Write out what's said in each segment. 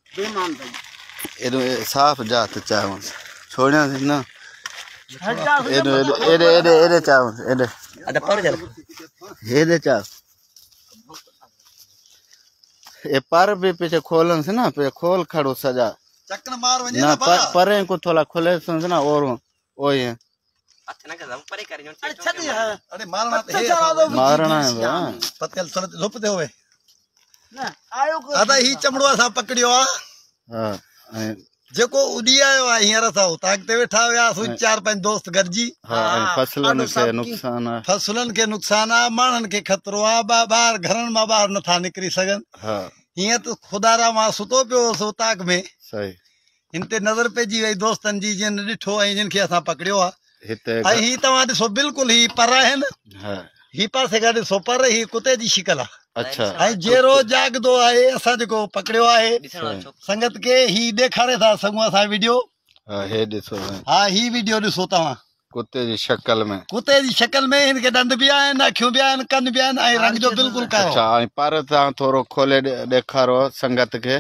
बेईमान भाई एडो साफ जात चाहूं छोड़िया थी ना एडो एडो एडे एडे एडे चाहूं एडे अदा पर चल एडे चाह ए पर भी पीछे खोलन से ना पे खोल खड़ो सजा चक्कर मार वने ना परे को थोड़ा खोले सुन ना और ओए अच्छा ना कर परे कर जो अरे मारना है मारना है पत्तल सर धुप दे होवे ना आयो को अदा ही चमड़ो असा पकड़ियो हां जेको उडी आयो आ हियर सा ताकते वेठा हुआ सु 4-5 दोस्त गरजी हां फसलन के नुकसान है फसलन के नुकसान आ मानन के खतरो आ बाहर घरन में बाहर न था निकरी सगन हां हिय तो खुदारा मा सुतो पियो सो ताक में सही इनते नजर पे जी वई दोस्तन जी जिन डिठो आई जिन के असा पकड़ियो आ हिते आई ही तवा दिसो बिल्कुल ही पर है न हां ही पासे गाड़ी सो पर ही कुत्ते जी शिकल आ अच्छा आई जेरो जागदो आए असा जो पकड़ियो आहे संगत के ही देखारे था संगवा सा वीडियो हां हे दिसो हां ही वीडियो दिसो तवा कुत्ते जी शक्ल में कुत्ते जी शक्ल में इनके दंद भी आए अखियों भी आए कन भी आए आई रंग जो बिल्कुल का अच्छा पर ता थोरो खोले देखारो संगत के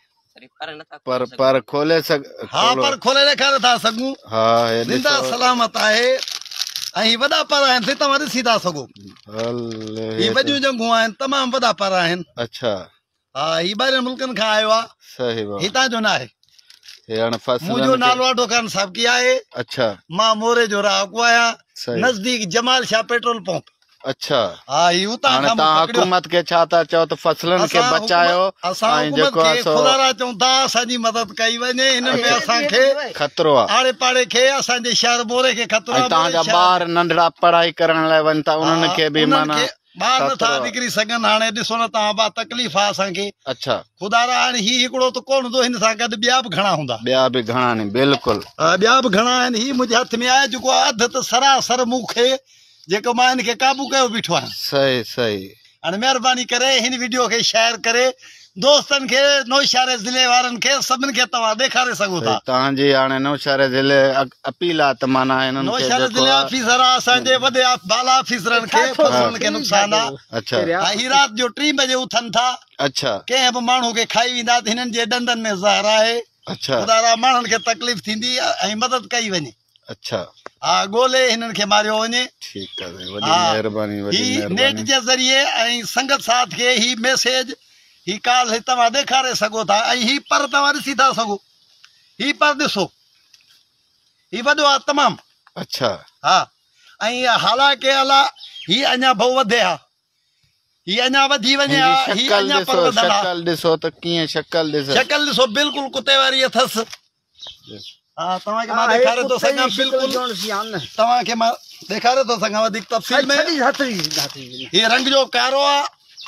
पर खोले सक हां पर खोले देखारे था संगू हां हे जिंदा सलामत आहे आई वडा पर आहिन से तव्हां ॾिसी था सघो ही वॾियूं जंगूं आहिनि तमामु वॾा पर आहिनि अच्छा हा ही ॿाहिरि मुल्कनि खां आयो आहे सही बात हितां जो न आहे हे हाणे फसल मुंहिंजो नालो अडो खान साहब की आहे अच्छा मां मोरे जो रहाको आहियां सही नज़दीक जमाल शाह पेट्रोल पंप अच्छा हा ही उतां हाणे खां तव्हां हुकूमत के छा था चओ त फसलन के बचायो असां ऐं जेको आहे सो खुदारा चऊं था असांजी मदद कई वञे हिन में असांखे खतरो आहे आड़े पाड़े खे असांजे शहर मोरे खे खतरो ऐं आहे तव्हांजा ॿार नंढड़ा पढ़ाई करण लाइ वञनि था उन्हनि खे बि माना ॿार नथा निकिरी सघनि हाणे ॾिसो न तव्हां बा तकलीफ़ आहे असांखे अच्छा खुदारा हाणे ही हिकिड़ो त कोन हूंदो हिन सां गॾु ॿिया बि घणा हूंदा ॿिया बि घणा आहिनि बिल्कुलु ॿिया बि घणा आहिनि ही मुंहिंजे हथ में आहे जेको अधु त सरासर मूंखे जेको मां हिन खे काबू कयो बीठो आहियां सही सही हाणे महिरबानी करे हिन वीडियो खे शेयर करे दोस्तनि खे नौशहरे ज़िले वारनि खे सभिनि खे तव्हां ॾेखारे सघो था तव्हांजी हाणे नौशहरे ज़िले अपील आहे त माना हिननि खे नौशहरे ज़िले ऑफिसर आहे असांजे वॾे बाला ऑफिसरनि खे फसलनि खे नुक़सान आहे अच्छा ही राति जो 3 बजे उथनि था अच्छा कंहिं बि माण्हू खे खाई वेंदा त हिननि जे ॾंदनि में ज़हर आहे अच्छा खुदारा माण्हुनि खे तकलीफ़ थींदी ऐं मदद कई वञे अच्छा हा ॻोल्हे हिननि खे मारियो वञे ठीकु आहे वॾी महिरबानी वॾी ही नेट महिरबानी जे ज़रिए ऐं संगत साथ खे ही मैसेज ही काल तव्हां ॾेखारे सघो था ऐं ही पर तव्हां ॾिसी था सघो ही पर ॾिसो ही वॾो आहे तमामु अच्छा हा ऐं हालांकि अला ही अञा भाउ वधे हा ही अञा वधी वञे हा ही अञा पर वधंदा शक्ल ॾिसो त कीअं शक्ल ॾिसो शक्ल ॾिसो बिल्कुलु कुते वारी अथसि हा तव्हांखे मां ॾेखारे थो सघां बिल्कुलु तव्हांखे मां ॾेखारे थो सघां वधीक तफ़सील में ही रंग जो कारो आहे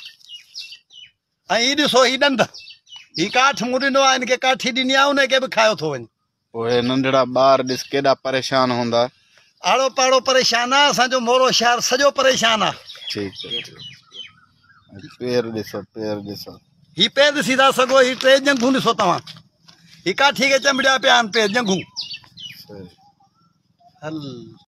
ऐं ही ॾिसो ही ॾंद ही काठ मूं ॾिनो आहे हिनखे काठी ॾिनी आहे उनखे बि खायो थो वञे पोइ नंढड़ा ॿार ॾिस केॾा परेशान हूंदा आड़ो पाड़ो परेशान आहे असांजो मोरो शहर सॼो परेशान आहे ठीकु आहे पेर ॾिसो ही पेर ॾिसी था सघो ही 3 जंघूं ॾिसो तव्हां ही काठी खे चंबड़िया पिया आहिनि पेर जंघूं हल